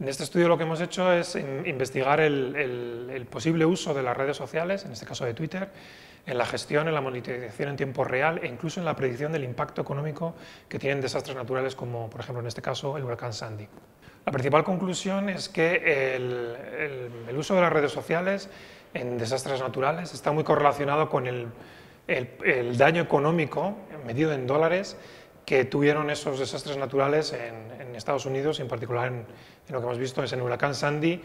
En este estudio lo que hemos hecho es investigar el posible uso de las redes sociales, en este caso de Twitter, en la gestión, en la monitorización en tiempo real e incluso en la predicción del impacto económico que tienen desastres naturales como, por ejemplo, en este caso, el huracán Sandy. La principal conclusión es que el uso de las redes sociales en desastres naturales está muy correlacionado con el daño económico, medido en dólares, que tuvieron esos desastres naturales en Estados Unidos, y en particular en lo que hemos visto es en el huracán Sandy.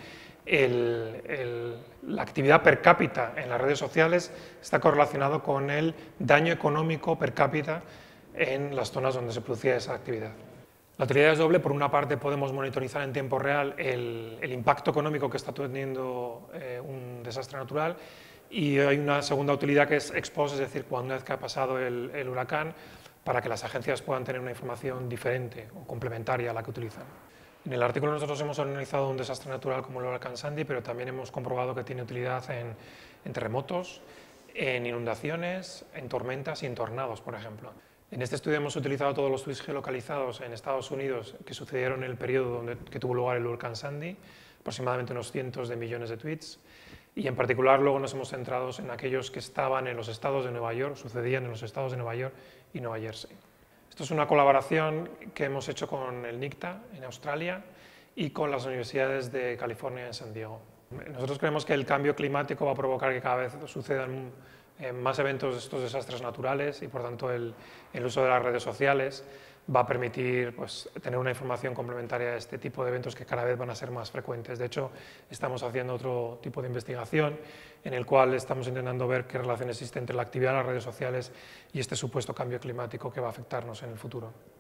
La actividad per cápita en las redes sociales está correlacionado con el daño económico per cápita en las zonas donde se producía esa actividad. La utilidad es doble. Por una parte, podemos monitorizar en tiempo real el impacto económico que está teniendo un desastre natural, y hay una segunda utilidad que es ex post, es decir, una vez que ha pasado el huracán, para que las agencias puedan tener una información diferente o complementaria a la que utilizan. En el artículo nosotros hemos analizado un desastre natural como el huracán Sandy, pero también hemos comprobado que tiene utilidad en terremotos, en inundaciones, en tormentas y en tornados, por ejemplo. En este estudio hemos utilizado todos los tweets geolocalizados en Estados Unidos que sucedieron en el periodo que tuvo lugar el huracán Sandy, aproximadamente unos cientos de millones de tweets, y en particular luego nos hemos centrado en aquellos que estaban en los estados de Nueva York, sucedían en los estados de Nueva York y Nueva Jersey. Esto es una colaboración que hemos hecho con el NICTA en Australia y con las universidades de California en San Diego. Nosotros creemos que el cambio climático va a provocar que cada vez sucedan más eventos de estos desastres naturales, y por tanto el uso de las redes sociales va a permitir tener una información complementaria a este tipo de eventos que cada vez van a ser más frecuentes. De hecho, estamos haciendo otro tipo de investigación en el cual estamos intentando ver qué relación existe entre la actividad de las redes sociales y este supuesto cambio climático que va a afectarnos en el futuro.